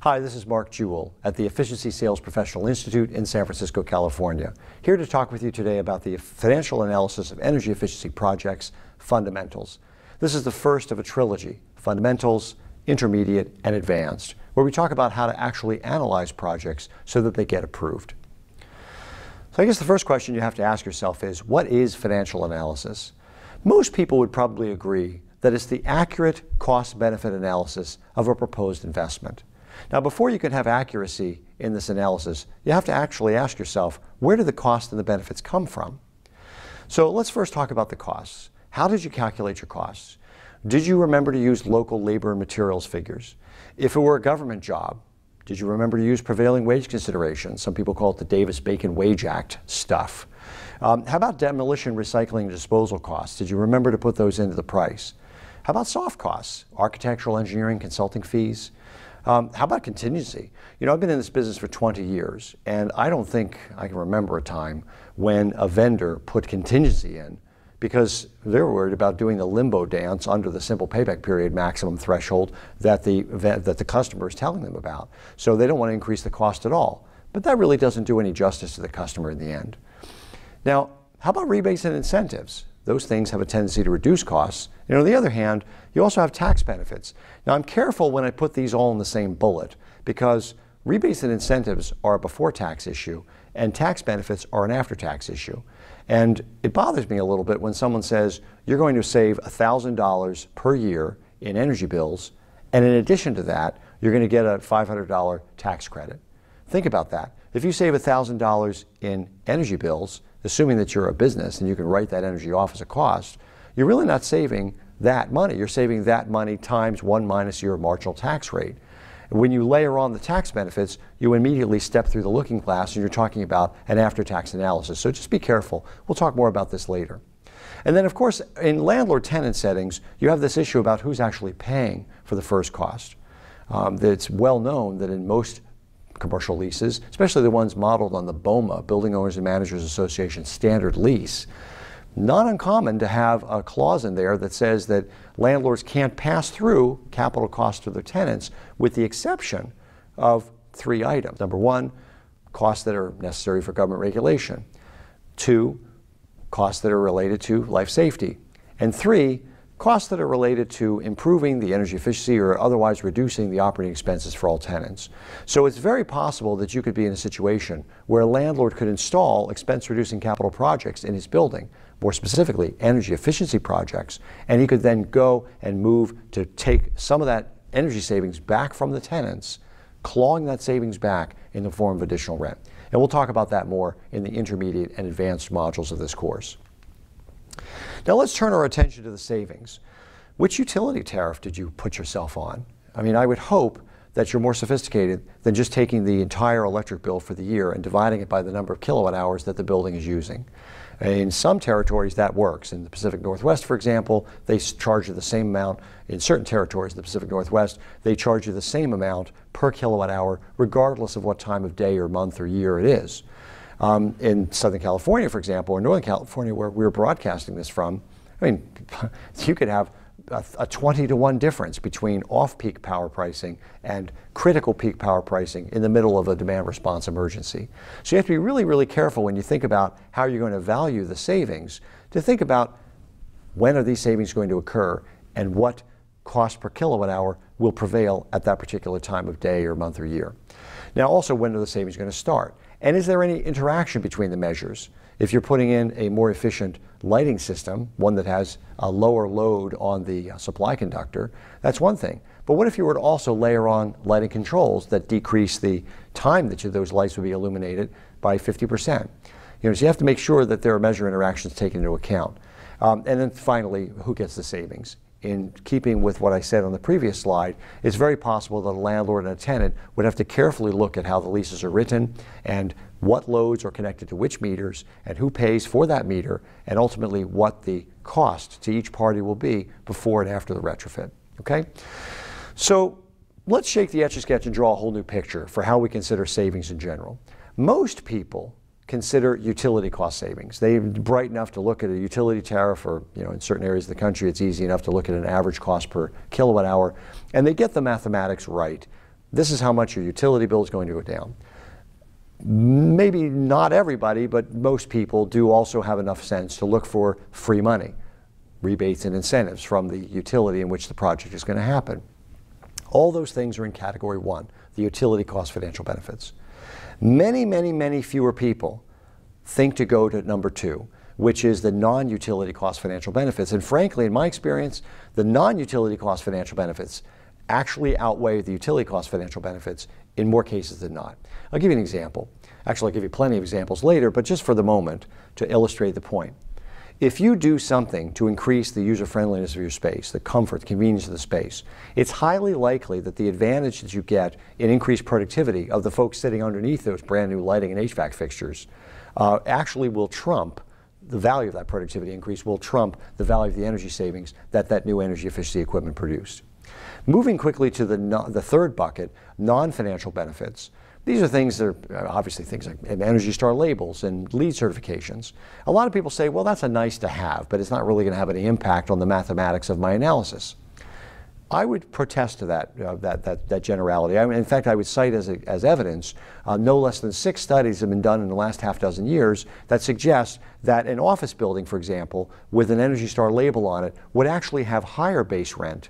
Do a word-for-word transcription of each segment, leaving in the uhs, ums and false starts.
Hi, this is Mark Jewell at the Efficiency Sales Professional Institute in San Francisco, California. Here to talk with you today about the financial analysis of energy efficiency projects, fundamentals. This is the first of a trilogy, fundamentals, intermediate, and advanced, where we talk about how to actually analyze projects so that they get approved. So I guess the first question you have to ask yourself is, what is financial analysis? Most people would probably agree that it's the accurate cost-benefit analysis of a proposed investment. Now, before you can have accuracy in this analysis, you have to actually ask yourself, where do the costs and the benefits come from? So let's first talk about the costs. How did you calculate your costs? Did you remember to use local labor and materials figures? If it were a government job, did you remember to use prevailing wage considerations? Some people call it the Davis-Bacon Wage Act stuff. Um, how about demolition, recycling, and disposal costs? Did you remember to put those into the price? How about soft costs? Architectural, engineering, consulting fees? Um, how about contingency? You know, I've been in this business for twenty years, and I don't think I can remember a time when a vendor put contingency in because they were worried about doing the limbo dance under the simple payback period maximum threshold that the, that the customer is telling them about. So they don't want to increase the cost at all. But that really doesn't do any justice to the customer in the end. Now, how about rebates and incentives? Those things have a tendency to reduce costs. And on the other hand, you also have tax benefits. Now, I'm careful when I put these all in the same bullet because rebates and incentives are a before-tax issue and tax benefits are an after-tax issue. And it bothers me a little bit when someone says you're going to save one thousand dollars per year in energy bills, and in addition to that, you're going to get a five hundred dollar tax credit. Think about that. If you save one thousand dollars in energy bills, assuming that you're a business and you can write that energy off as a cost, you're really not saving that money. You're saving that money times one minus your marginal tax rate. When you layer on the tax benefits, you immediately step through the looking glass and you're talking about an after-tax analysis. So just be careful. We'll talk more about this later. And then, of course, in landlord-tenant settings, you have this issue about who's actually paying for the first cost. Um, it's well known that in most commercial leases, especially the ones modeled on the BOMA, Building Owners and Managers Association standard lease, not uncommon to have a clause in there that says that landlords can't pass through capital costs to their tenants with the exception of three items. Number one, costs that are necessary for government regulation. Two, costs that are related to life safety. And three, costs that are related to improving the energy efficiency or otherwise reducing the operating expenses for all tenants. So it's very possible that you could be in a situation where a landlord could install expense-reducing capital projects in his building, more specifically energy efficiency projects, and he could then go and move to take some of that energy savings back from the tenants, clawing that savings back in the form of additional rent. And we'll talk about that more in the intermediate and advanced modules of this course. Now let's turn our attention to the savings. Which utility tariff did you put yourself on? I mean, I would hope that you're more sophisticated than just taking the entire electric bill for the year and dividing it by the number of kilowatt hours that the building is using. In some territories that works. In the Pacific Northwest, for example, they charge you the same amount. In certain territories in the Pacific Northwest, they charge you the same amount per kilowatt hour regardless of what time of day or month or year it is. Um, in Southern California, for example, or Northern California, where we're broadcasting this from, I mean, you could have a, a twenty to one difference between off-peak power pricing and critical peak power pricing in the middle of a demand response emergency. So you have to be really, really careful when you think about how you're going to value the savings, to think about when are these savings going to occur and what cost per kilowatt hour will prevail at that particular time of day or month or year. Now also, when are the savings going to start? And is there any interaction between the measures? If you're putting in a more efficient lighting system, one that has a lower load on the supply conductor, that's one thing. But what if you were to also layer on lighting controls that decrease the time that you, those lights would be illuminated by fifty percent? You know, so you have to make sure that there are measure interactions taken into account. Um, and then finally, who gets the savings? In keeping with what I said on the previous slide, it's very possible that a landlord and a tenant would have to carefully look at how the leases are written and what loads are connected to which meters and who pays for that meter and ultimately what the cost to each party will be before and after the retrofit. Okay? So let's shake the Etch-a-Sketch and draw a whole new picture for how we consider savings in general. Most people consider utility cost savings. They're bright enough to look at a utility tariff, or you know, in certain areas of the country it's easy enough to look at an average cost per kilowatt hour, and they get the mathematics right. this is how much your utility bill is going to go down. Maybe not everybody, but most people do also have enough sense to look for free money, rebates and incentives from the utility in which the project is going to happen. All those things are in category one, the utility cost financial benefits. Many, many, many fewer people think to go to number two, which is the non-utility cost financial benefits. And frankly, in my experience, the non-utility cost financial benefits actually outweigh the utility cost financial benefits in more cases than not. I'll give you an example. Actually, I'll give you plenty of examples later, but just for the moment to illustrate the point. If you do something to increase the user-friendliness of your space, the comfort, the convenience of the space, it's highly likely that the advantage that you get in increased productivity of the folks sitting underneath those brand new lighting and H V A C fixtures uh, actually will trump the value of that productivity increase, will trump the value of the energy savings that that new energy efficiency equipment produced. Moving quickly to the, no, the third bucket, non-financial benefits. These are things that are obviously things like Energy Star labels and LEED certifications. A lot of people say, well, that's a nice to have, but it's not really going to have any impact on the mathematics of my analysis. I would protest to that, uh, that, that, that generality. I mean, in fact, I would cite as, a, as evidence uh, no less than six studies have been done in the last half dozen years that suggest that an office building, for example, with an Energy Star label on it would actually have higher base rent,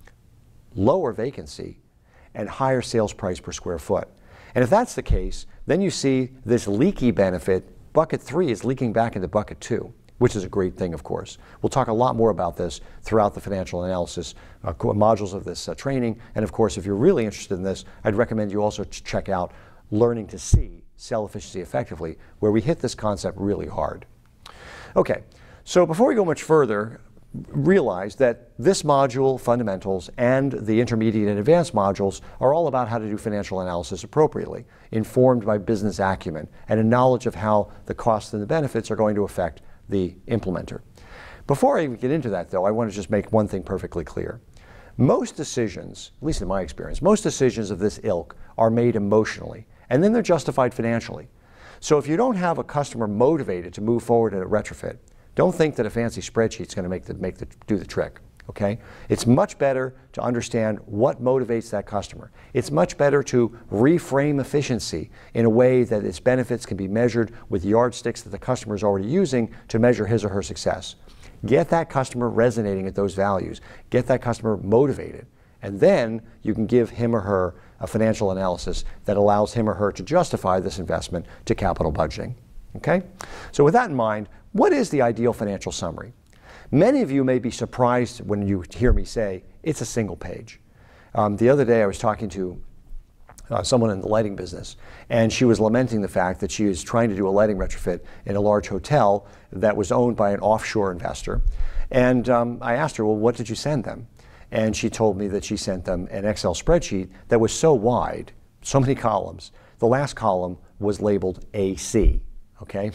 lower vacancy, and higher sales price per square foot. And if that's the case, then you see this leaky benefit, bucket three is leaking back into bucket two, which is a great thing, of course. We'll talk a lot more about this throughout the financial analysis uh, modules of this uh, training. And of course, if you're really interested in this, I'd recommend you also check out Learning to See Cell Efficiency Effectively, where we hit this concept really hard. Okay, so before we go much further, realize that this module, fundamentals, and the intermediate and advanced modules are all about how to do financial analysis appropriately, informed by business acumen and a knowledge of how the costs and the benefits are going to affect the implementer. Before I even get into that, though, I want to just make one thing perfectly clear. Most decisions, at least in my experience, most decisions of this ilk are made emotionally, and then they're justified financially. So if you don't have a customer motivated to move forward in a retrofit, don't think that a fancy spreadsheet is going to make the, make the, do the trick, okay? It's much better to understand what motivates that customer. It's much better to reframe efficiency in a way that its benefits can be measured with yardsticks that the customer is already using to measure his or her success. Get that customer resonating at those values. Get that customer motivated. And then you can give him or her a financial analysis that allows him or her to justify this investment to capital budgeting, okay? So with that in mind, what is the ideal financial summary? Many of you may be surprised when you hear me say it's a single page. Um, the other day I was talking to uh, someone in the lighting business, and she was lamenting the fact that she was trying to do a lighting retrofit in a large hotel that was owned by an offshore investor. And um, I asked her, well, what did you send them? And she told me that she sent them an Excel spreadsheet that was so wide, so many columns. The last column was labeled A C, okay?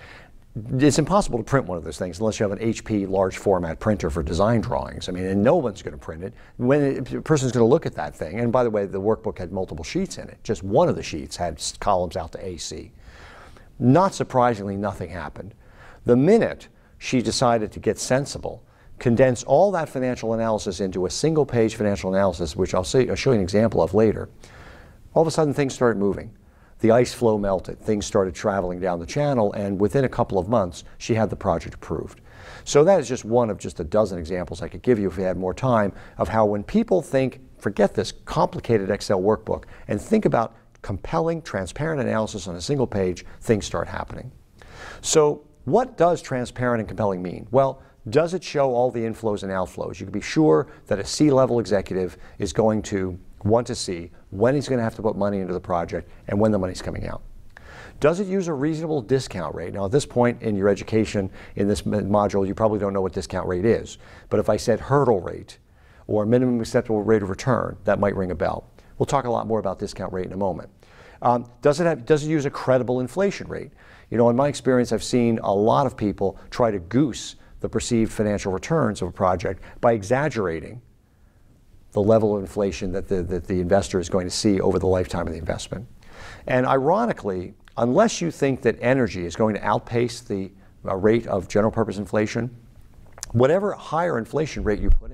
It's impossible to print one of those things unless you have an H P large format printer for design drawings. I mean, and no one's going to print it. When it, a person's going to look at that thing, and by the way, the workbook had multiple sheets in it. Just one of the sheets had columns out to A C. Not surprisingly, nothing happened. The minute she decided to get sensible, condense all that financial analysis into a single page financial analysis, which I'll, say, I'll show you an example of later, all of a sudden things started moving. The ice flow melted, things started traveling down the channel, and within a couple of months, she had the project approved. So that is just one of just a dozen examples I could give you if we had more time of how when people think, forget this complicated Excel workbook, and think about compelling, transparent analysis on a single page, things start happening. So what does transparent and compelling mean? Well, does it show all the inflows and outflows? You can be sure that a C-level executive is going to want to see when he's going to have to put money into the project and when the money's coming out. Does it use a reasonable discount rate? Now, at this point in your education in this module, you probably don't know what discount rate is. But if I said hurdle rate or minimum acceptable rate of return, that might ring a bell. We'll talk a lot more about discount rate in a moment. Um, does it have, does it use a credible inflation rate? You know, in my experience, I've seen a lot of people try to goose the perceived financial returns of a project by exaggerating the level of inflation that the, that the investor is going to see over the lifetime of the investment. And ironically, unless you think that energy is going to outpace the uh, rate of general purpose inflation, whatever higher inflation rate you put in,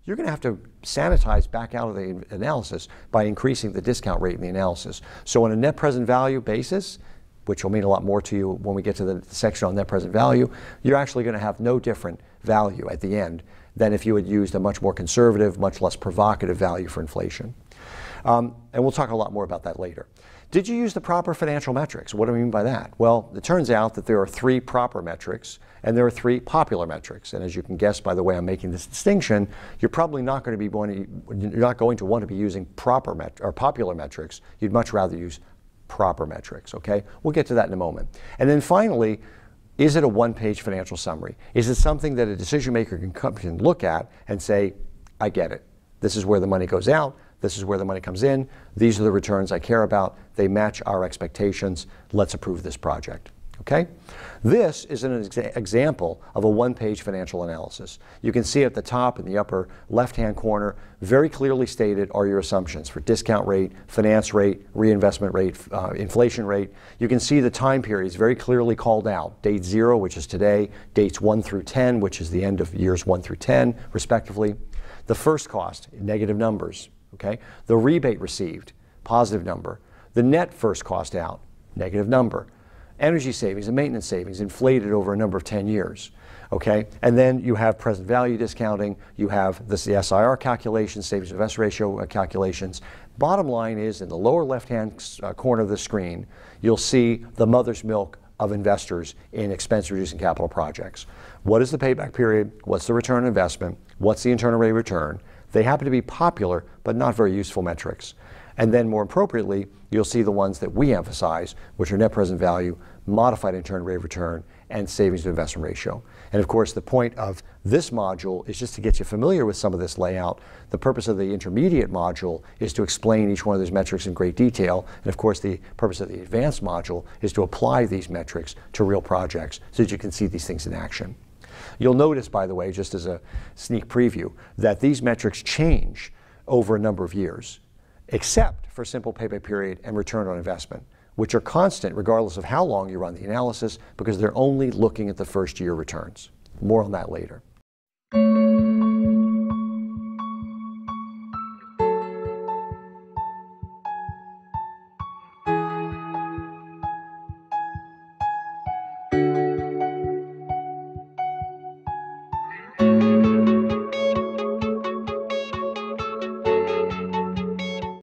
you're going to have to sanitize back out of the analysis by increasing the discount rate in the analysis. So on a net present value basis, which will mean a lot more to you when we get to the section on net present value, you're actually going to have no different value at the end than if you had used a much more conservative, much less provocative value for inflation. Um, and we'll talk a lot more about that later. Did you use the proper financial metrics? What do I mean by that? Well, it turns out that there are three proper metrics and there are three popular metrics. And as you can guess by the way I'm making this distinction, you're probably not going to be going to, you're not going to want to be using proper met or popular metrics. You'd much rather use proper metrics, okay? We'll get to that in a moment. And then finally, is it a one-page financial summary? Is it something that a decision maker can come and look at and say, I get it. This is where the money goes out. This is where the money comes in. These are the returns I care about. They match our expectations. Let's approve this project. Okay? This is an exa example of a one-page financial analysis. You can see at the top in the upper left-hand corner, very clearly stated are your assumptions for discount rate, finance rate, reinvestment rate, uh, inflation rate. You can see the time periods very clearly called out. Date zero, which is today, dates one through ten, which is the end of years one through ten, respectively. The first cost, negative numbers. Okay? The rebate received, positive number. The net first cost out, negative number. Energy savings and maintenance savings inflated over a number of ten years. Okay? And then you have present value discounting, you have this, the S I R calculations, savings to invest ratio uh, calculations. Bottom line is in the lower left-hand uh, corner of the screen, you'll see the mother's milk of investors in expense-reducing capital projects. What is the payback period? What's the return on investment? What's the internal rate of return? They happen to be popular, but not very useful metrics. And then more appropriately, you'll see the ones that we emphasize, which are net present value, modified internal rate of return, and savings to investment ratio. And of course, the point of this module is just to get you familiar with some of this layout. The purpose of the intermediate module is to explain each one of those metrics in great detail. And of course, the purpose of the advanced module is to apply these metrics to real projects so that you can see these things in action. You'll notice, by the way, just as a sneak preview, that these metrics change over a number of years, except for simple payback period and return on investment, which are constant regardless of how long you run the analysis because they're only looking at the first year returns. More on that later.